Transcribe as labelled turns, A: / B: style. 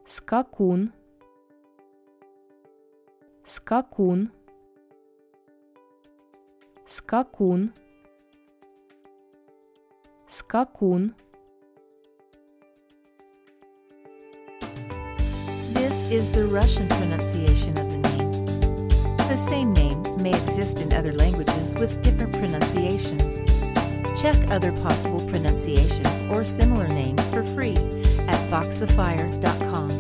A: Скакун, скакун, скакун, скакун.
B: This is the Russian pronunciation of the name. The same name may exist in other languages with different pronunciations. Check other possible pronunciations or similar names for free at Voxifier.com.